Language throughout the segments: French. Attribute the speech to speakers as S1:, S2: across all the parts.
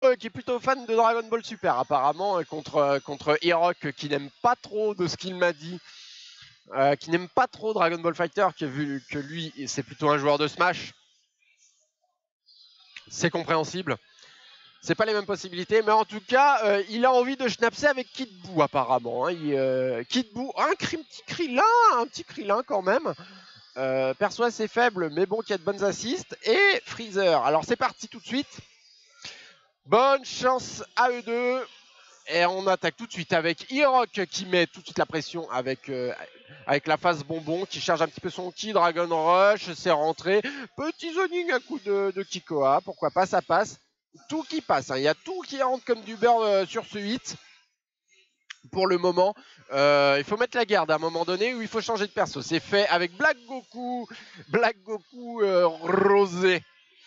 S1: qui est plutôt fan de Dragon Ball Super apparemment, contre Hirok qui n'aime pas trop de ce qu'il m'a dit, qui n'aime pas trop Dragon Ball Fighter, qui a vu que lui c'est plutôt un joueur de Smash. C'est compréhensible. C'est pas les mêmes possibilités, mais en tout cas, il a envie de schnapser avec Kid Buu apparemment. Hein. Kid Buu, un petit Krillin quand même. Perso assez faible, mais bon, qui a de bonnes assists. Et Freezer. Alors c'est parti tout de suite. Bonne chance à eux deux. Et on attaque tout de suite avec Hirok qui met tout de suite la pression avec la phase bonbon, qui charge un petit peu son ki. Dragon Rush, c'est rentré. Petit zoning à coup de Kikoa, pourquoi pas, ça passe. Tout qui passe, hein. Il y a tout qui rentre comme du beurre sur ce hit. Pour le moment, il faut mettre la garde à un moment donné où il faut changer de perso. C'est fait avec Black Goku rosé.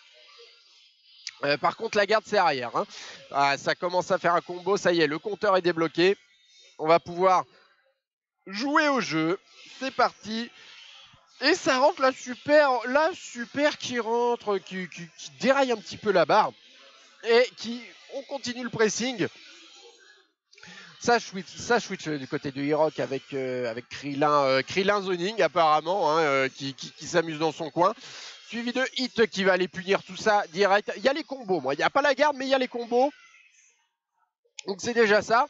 S1: Par contre, la garde, c'est arrière. Hein. Ah, ça commence à faire un combo. Ça y est, le compteur est débloqué. On va pouvoir jouer au jeu. C'est parti. Et ça rentre la super qui rentre, qui déraille un petit peu la barre. Et on continue le pressing. Ça switch du côté de Hirok avec Krillin Zoning apparemment, hein, qui s'amuse dans son coin. Suivi de Hit qui va aller punir tout ça direct. Il y a les combos, moi. Il n'y a pas la garde, mais il y a les combos. Donc c'est déjà ça.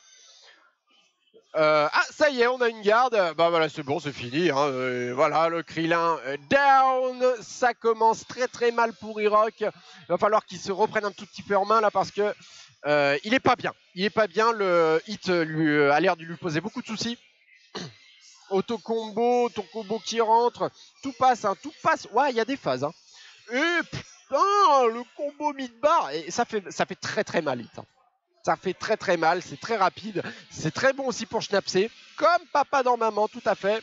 S1: Ça y est, on a une garde. Bah voilà, c'est bon, c'est fini. Hein. Voilà, le Krillin down. Ça commence très très mal pour Hirok. Il va falloir qu'il se reprenne un tout petit peu en main là parce que il est pas bien. Il est pas bien. Le Hit lui a l'air de lui poser beaucoup de soucis. Auto-combo, ton combo qui rentre, tout passe, hein, tout passe. Ouais, il y a des phases. Hein. Et putain, le combo mid-bar, et ça fait très très mal. Hein. Ça fait très très mal, c'est très rapide. C'est très bon aussi pour schnapser, comme papa dans maman, tout à fait.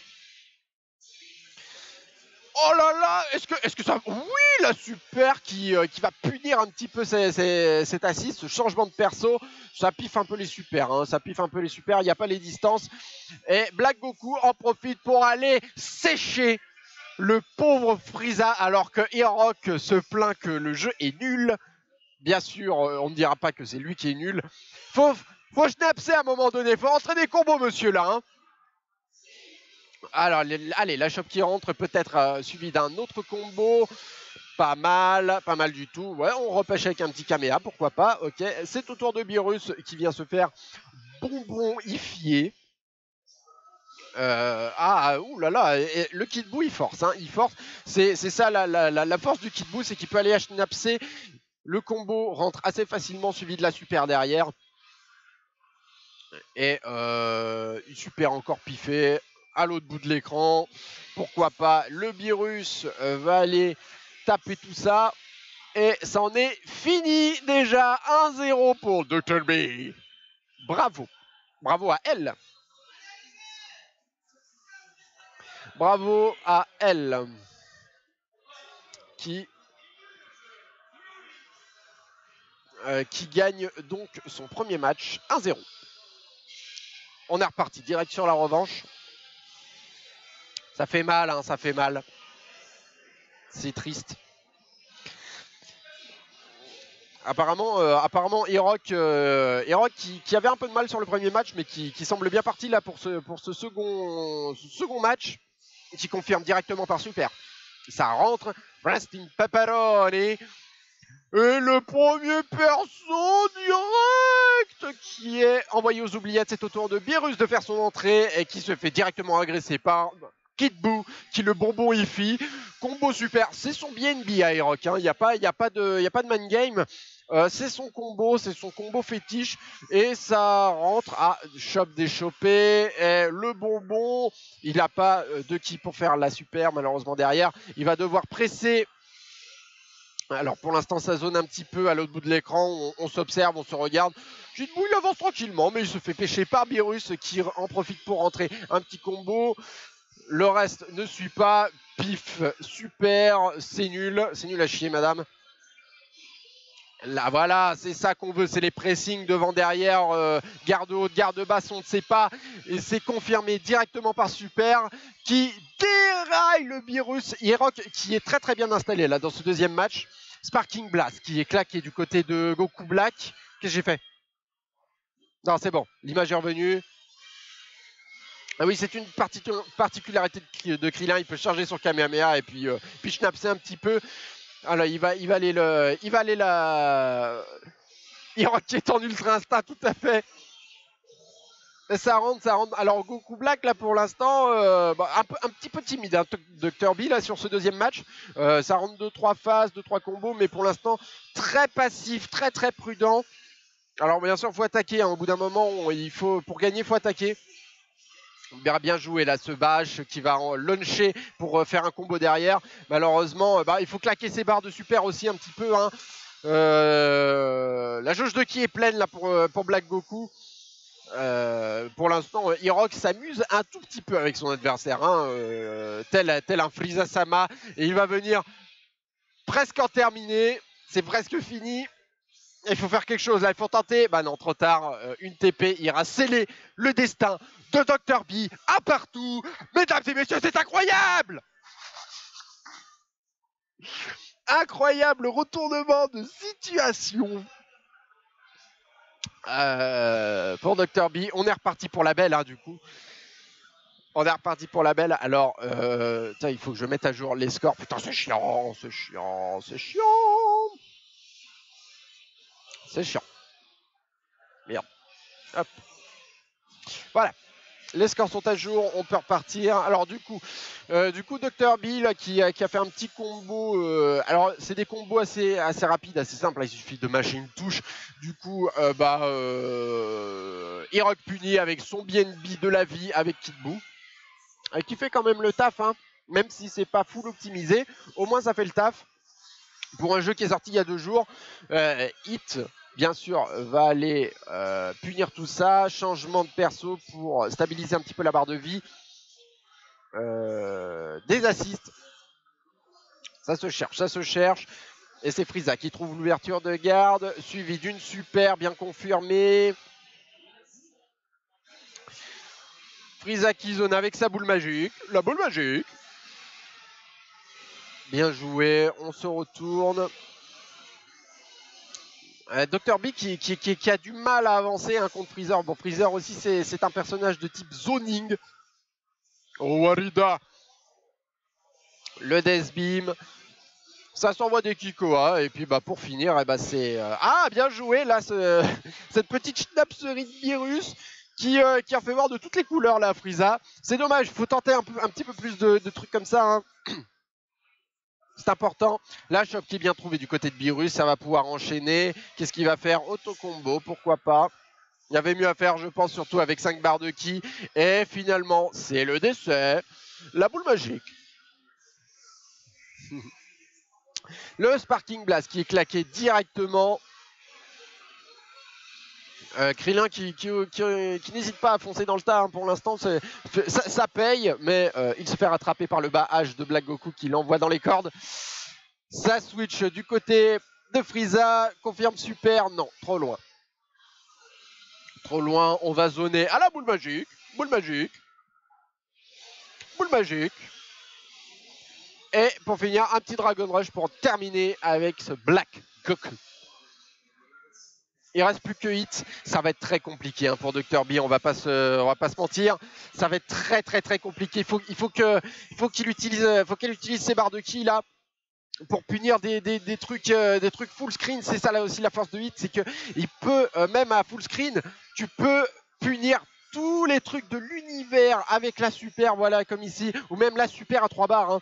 S1: Oh là là, est-ce que ça... Oui, la super qui va punir un petit peu cet assist, ce changement de perso. Ça piffe un peu les super, hein, ça piffe un peu les super, il n'y a pas les distances. Et Black Goku en profite pour aller sécher le pauvre Frieza, alors que Hirok se plaint que le jeu est nul. Bien sûr, on ne dira pas que c'est lui qui est nul. Faut schnapser à un moment donné, faut rentrer des combos, monsieur, là. Hein. Alors, allez, la chope qui rentre, peut-être suivi d'un autre combo. Pas mal du tout. Ouais, on repêche avec un petit caméa, pourquoi pas. Ok, c'est au tour de Beerus qui vient se faire bonbonifier. Oulala, le Kid Buu il force, hein, il force. C'est ça la force du Kid Buu, c'est qu'il peut aller schnapser. Le combo rentre assez facilement, suivi de la super derrière. Et super encore piffé à l'autre bout de l'écran. Pourquoi pas, le Beerus va aller taper tout ça. Et ça en est fini déjà. 1-0 pour Dr. B. Bravo. Bravo à elle. Bravo à elle. Qui gagne donc son premier match 1-0. On est reparti direct sur la revanche. Ça fait mal, hein, ça fait mal. C'est triste. Apparemment, Hirok qui avait un peu de mal sur le premier match, mais qui semble bien parti là pour ce second match, qui confirme directement par super. Ça rentre, Wrestling Pepperoni. Et le premier perso direct qui est envoyé aux oubliettes, c'est au tour de Beerus de faire son entrée et qui se fait directement agresser par Kid Buu qui le bonbonifie. Combo super, c'est son BNB à Hirok, il n'y a pas de man game. C'est son combo fétiche et ça rentre à Chop déchopé. Et le bonbon, il n'a pas de ki pour faire la super malheureusement derrière. Il va devoir presser. Alors pour l'instant ça zone un petit peu à l'autre bout de l'écran, on s'observe, on se regarde. Kid Buu il avance tranquillement mais il se fait pêcher par Beerus qui en profite pour rentrer un petit combo. Le reste ne suit pas, pif, super, c'est nul à chier madame. Là voilà, c'est ça qu'on veut, c'est les pressings devant derrière, garde haute, garde basse, on ne sait pas. Et c'est confirmé directement par Super qui déraille le Beerus. Hirok qui est très bien installé là dans ce deuxième match. Sparking Blast qui est claqué du côté de Goku Black. Qu'est-ce que j'ai fait? Non, c'est bon. L'image est revenue. Ah oui, c'est une particularité de Krillin. Il peut charger son Kamehameha et puis schnapser un petit peu. Alors, il va aller la... Hiroc qui est en ultra instinct, tout à fait. Et ça rentre. Alors, Goku Black, là, pour l'instant, un petit peu timide, hein, Dr. B, là, sur ce deuxième match. Ça rentre 2-3 phases, 2-3 combos, mais pour l'instant, très passif, très, très prudent. Alors, bien sûr, il faut attaquer. Hein, au bout d'un moment, pour gagner, il faut attaquer. On verra bien jouer là ce Bash qui va en launcher pour faire un combo derrière. Malheureusement, il faut claquer ses barres de super aussi un petit peu. Hein. La jauge de ki est pleine là pour Black Goku. Pour l'instant, Hiroc s'amuse un tout petit peu avec son adversaire, hein, tel un Frieza Sama, et il va venir presque en terminer. C'est presque fini. Il faut faire quelque chose là, il faut tenter. Bah non, trop tard. Une TP ira sceller le destin de Dr. B à partout. Mesdames et messieurs, c'est incroyable! Incroyable retournement de situation pour Dr. B. On est reparti pour la belle, hein, du coup. On est reparti pour la belle. Alors, il faut que je mette à jour les scores. Putain, c'est chiant, c'est chiant, c'est chiant. C'est chiant. Merde. Hop. Voilà. Les scores sont à jour, on peut repartir. Alors du coup Dr. B là, qui a fait un petit combo. Alors c'est des combos assez rapides, assez simples. Là, il suffit de mâcher une touche. Du coup, Hiroc puni avec son BNB de la vie avec Kid Buu, qui fait quand même le taf, hein, même si c'est pas full optimisé. Au moins ça fait le taf. Pour un jeu qui est sorti il y a 2 jours, Hit, bien sûr, va aller punir tout ça. Changement de perso pour stabiliser un petit peu la barre de vie. Des assists. Ça se cherche. Et c'est Frieza qui trouve l'ouverture de garde, suivi d'une super bien confirmée. Frieza qui zone avec sa boule magique. La boule magique. Bien joué, on se retourne. Dr. B qui a du mal à avancer, hein, contre Freezer. Bon, Freezer aussi, c'est un personnage de type zoning. Oh, Warida. Le Death Beam. Ça s'envoie des Kikoa. Et puis, pour finir, c'est... Ah, bien joué, là, cette petite schnapserie de virus qui a fait voir de toutes les couleurs, là, Frieza. C'est dommage, il faut tenter un petit peu plus de trucs comme ça, hein. C'est important. Là, choc qui est bien trouvé du côté de Beerus, ça va pouvoir enchaîner. Qu'est-ce qu'il va faire? Auto-combo, pourquoi pas. Il y avait mieux à faire, je pense, surtout avec 5 barres de ki. Et finalement, c'est le décès. La boule magique. Le Sparking Blast qui est claqué directement. Krillin qui n'hésite pas à foncer dans le tas, hein. Pour l'instant, ça paye, mais il se fait rattraper par le bas H de Black Goku qui l'envoie dans les cordes. Ça switch du côté de Frieza, confirme super, non, trop loin. Trop loin, on va zoner à la boule magique, boule magique, boule magique. Et pour finir, un petit Dragon Rush pour terminer avec ce Black Goku. Il reste plus que Hit, ça va être très compliqué, hein, pour Dr. B, on va pas se mentir, ça va être très très très compliqué. Il faut qu'il utilise ses barres de ki là pour punir des trucs full screen. C'est ça là aussi la force de Hit, c'est que il peut même à full screen, tu peux punir tous les trucs de l'univers avec la super, voilà, comme ici, ou même la super à 3 barres, hein.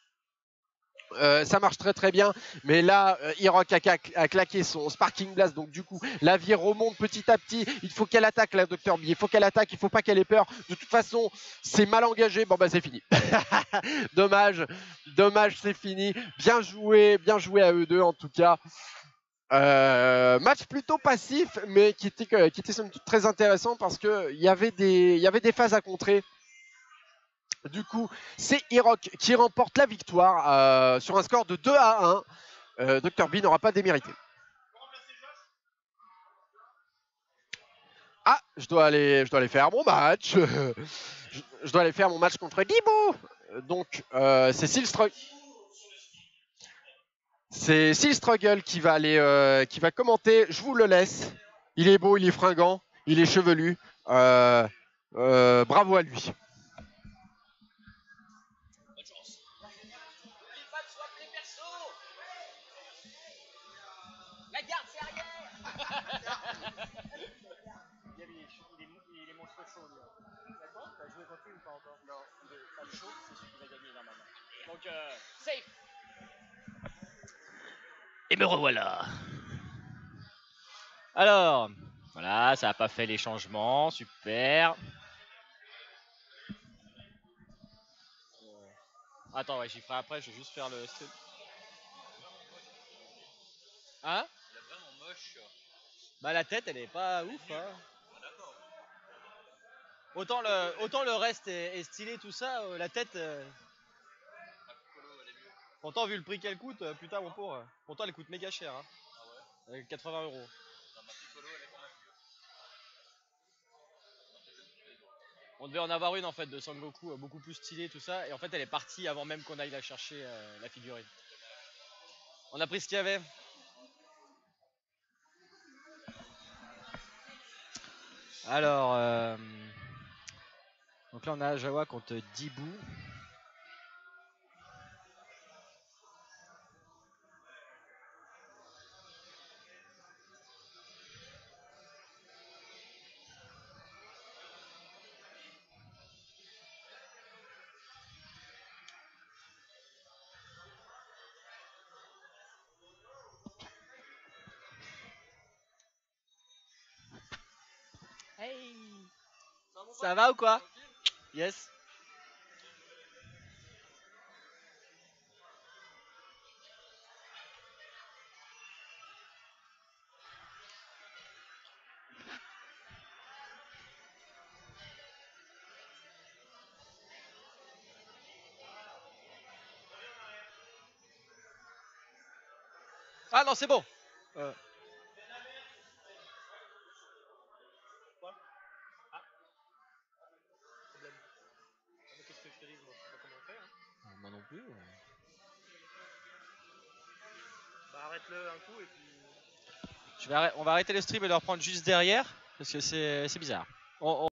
S1: Ça marche très très bien, mais là Hiroc a claqué son Sparking Blast, donc du coup la vie remonte petit à petit. Il faut qu'elle attaque, la Dr. B, il faut qu'elle attaque, il faut pas qu'elle ait peur. De toute façon c'est mal engagé, bon c'est fini. dommage, c'est fini. Bien joué à eux deux en tout cas. Match plutôt passif, mais qui était somme toute très intéressant parce qu'il y avait des phases à contrer. Du coup, c'est Hiroc qui remporte la victoire sur un score de 2-1. Dr. B n'aura pas démérité. Ah, je dois aller faire mon match. je dois aller faire mon match contre Guibou. Donc, c'est Silstroy. C'est Seal Struggle qui va aller, qui va commenter. Je vous le laisse. Il est beau, il est fringant, il est chevelu. Bravo à lui.
S2: La garde, c'est arrière. Il est mon cheveu chaud, lui. D'accord. T'as joué contre lui ou pas encore? Non, il est pas chaud, c'est celui qui va gagner normalement. Donc, safe. Et me revoilà. Alors, voilà, ça n'a pas fait les changements, super. Attends, ouais, j'y ferai après, je vais juste faire le stream. Hein? Elle est vraiment moche. Bah la tête, elle est pas ouf, hein. Autant le reste est stylé, tout ça, la tête... Pourtant, vu le prix qu'elle coûte, putain, mon pauvre. Pourtant, elle coûte méga cher, hein. Ah ouais? 80 €. On devait en avoir une en fait de Sangoku beaucoup plus stylée, tout ça, et en fait elle est partie avant même qu'on aille la chercher, la figurine. On a pris ce qu'il y avait. Alors, donc là on a Jawa contre Dibou. Hey, ça va ou quoi? Yes. Ah non, c'est bon. Quoi? Ah. Qu'est-ce que je te dis? Moi, je sais pas comment on fait. Hein. Moi non plus. Bah arrête-le un coup et puis. On va arrêter le stream et le reprendre juste derrière parce que c'est bizarre.